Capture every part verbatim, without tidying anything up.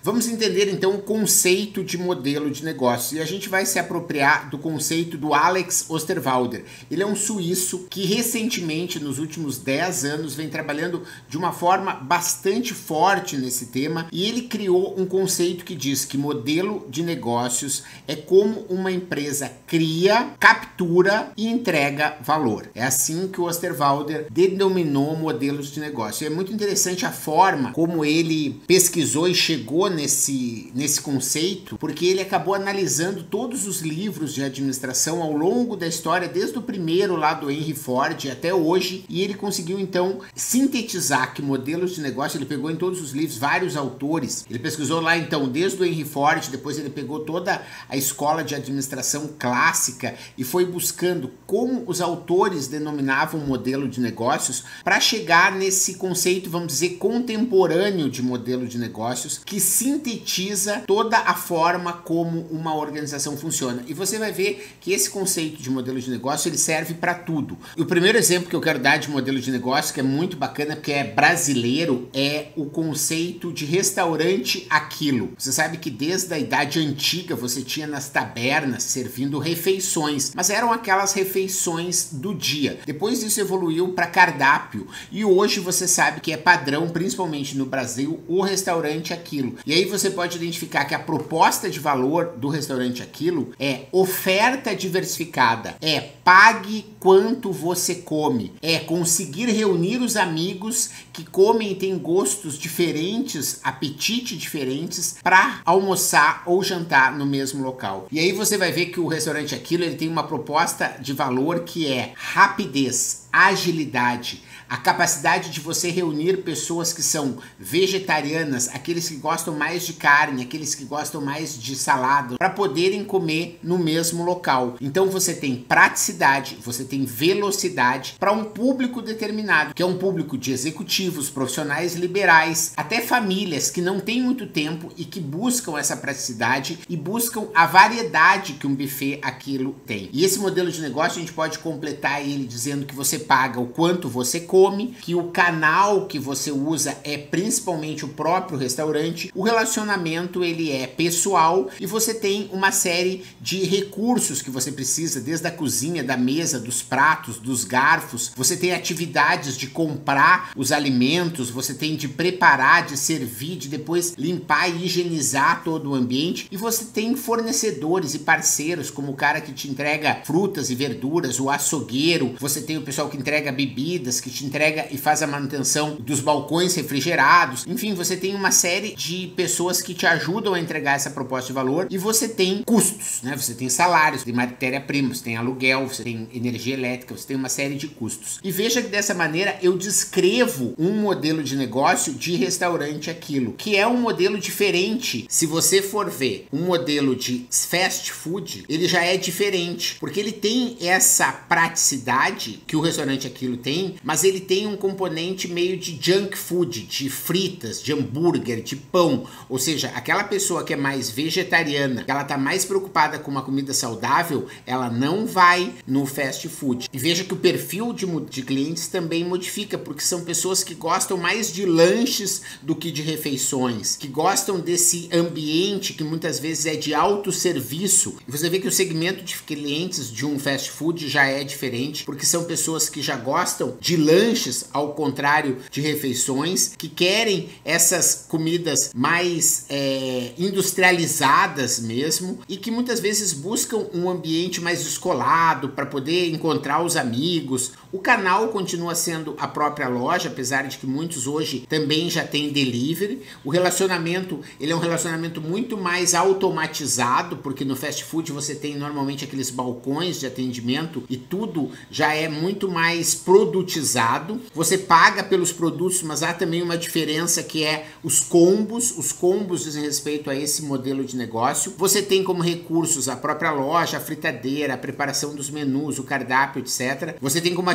Vamos entender então o conceito de modelo de negócio e a gente vai se apropriar do conceito do Alex Osterwalder. Ele é um suíço que recentemente, nos últimos dez anos, vem trabalhando de uma forma bastante forte nesse tema e ele criou um conceito que diz que modelo de negócios é como uma empresa cria, captura e entrega valor. É assim que o Osterwalder denominou modelos de negócio. E é muito interessante a forma como ele pesquisou e chegou nesse, nesse conceito, porque ele acabou analisando todos os livros de administração ao longo da história, desde o primeiro lá do Henry Ford até hoje, e ele conseguiu então sintetizar que modelos de negócio, ele pegou em todos os livros vários autores, ele pesquisou lá então desde o Henry Ford, depois ele pegou toda a escola de administração clássica e foi buscando como os autores denominavam modelo de negócios para chegar nesse conceito, vamos dizer, contemporâneo de modelo de negócios, que sintetiza toda a forma como uma organização funciona. E você vai ver que esse conceito de modelo de negócio, ele serve para tudo. E o primeiro exemplo que eu quero dar de modelo de negócio, que é muito bacana, porque é brasileiro, é o conceito de restaurante aquilo. Você sabe que desde a idade antiga você tinha nas tabernas servindo refeições, mas eram aquelas refeições do dia. Depois disso evoluiu para cardápio e hoje você sabe que é padrão, principalmente no Brasil, o restaurante aquilo. E aí você pode identificar que a proposta de valor do restaurante aquilo é oferta diversificada, é pague quanto você come, é conseguir reunir os amigos que comem e têm gostos diferentes, apetite diferentes, para almoçar ou jantar no mesmo local. E aí você vai ver que o restaurante aquilo, ele tem uma proposta de valor que é rapidez, agilidade, a capacidade de você reunir pessoas que são vegetarianas, aqueles que gostam mais de carne, aqueles que gostam mais de salada, para poderem comer no mesmo local. Então você tem praticidade, você tem velocidade para um público determinado, que é um público de executivos, profissionais liberais, até famílias que não têm muito tempo e que buscam essa praticidade e buscam a variedade que um buffet aquilo tem. E esse modelo de negócio a gente pode completar ele dizendo que você paga o quanto você come, que o canal que você usa é principalmente o próprio restaurante, o relacionamento ele é pessoal e você tem uma série de recursos que você precisa, desde a cozinha, da mesa, dos pratos, dos garfos, você tem atividades de comprar os alimentos, você tem de preparar, de servir, de depois limpar e higienizar todo o ambiente e você tem fornecedores e parceiros como o cara que te entrega frutas e verduras, o açougueiro, você tem o pessoal que entrega bebidas, que te entrega e faz a manutenção dos balcões refrigerados. Enfim, você tem uma série de pessoas que te ajudam a entregar essa proposta de valor e você tem custos, né? Você tem salários, tem matéria-prima, você tem aluguel, você tem energia elétrica, você tem uma série de custos. E veja que dessa maneira eu descrevo um modelo de negócio de restaurante aquilo, que é um modelo diferente. Se você for ver um modelo de fast food, ele já é diferente, porque ele tem essa praticidade que o restaurante aquilo tem, mas ele tem um componente meio de junk food, de fritas, de hambúrguer, de pão, ou seja, aquela pessoa que é mais vegetariana, que ela tá mais preocupada com uma comida saudável, ela não vai no fast food. E veja que o perfil de, de clientes também modifica, porque são pessoas que gostam mais de lanches do que de refeições, que gostam desse ambiente que muitas vezes é de autosserviço. E você vê que o segmento de clientes de um fast food já é diferente, porque são pessoas que já gostam de lanches, ao contrário de refeições, que querem essas comidas mais é, industrializadas mesmo e que muitas vezes buscam um ambiente mais descolado para poder encontrar os amigos. O canal continua sendo a própria loja, apesar de que muitos hoje também já têm delivery. O relacionamento, ele é um relacionamento muito mais automatizado, porque no fast food você tem normalmente aqueles balcões de atendimento e tudo já é muito mais produtizado. Você paga pelos produtos, mas há também uma diferença que é os combos. Os combos dizem respeito a esse modelo de negócio. Você tem como recursos a própria loja, a fritadeira, a preparação dos menus, o cardápio, etcétera. Você tem como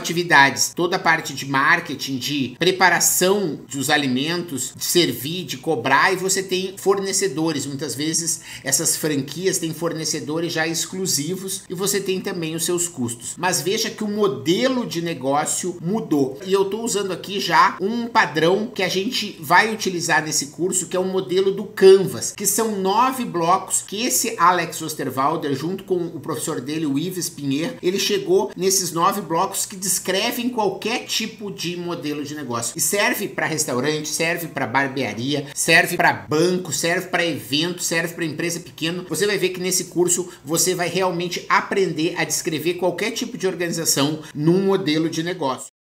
atividades, toda a parte de marketing, de preparação dos alimentos, de servir, de cobrar, e você tem fornecedores. Muitas vezes essas franquias têm fornecedores já exclusivos e você tem também os seus custos. Mas veja que o modelo de negócio mudou. E eu estou usando aqui já um padrão que a gente vai utilizar nesse curso, que é o modelo do Canvas, que são nove blocos que esse Alex Osterwalder, junto com o professor dele, o Yves Pinheiro, ele chegou nesses nove blocos que descrevem qualquer tipo de modelo de negócio. E serve para restaurante, serve para barbearia, serve para banco, serve para evento, serve para empresa pequena. Você vai ver que nesse curso você vai realmente aprender a descrever qualquer tipo de organização num modelo de negócio.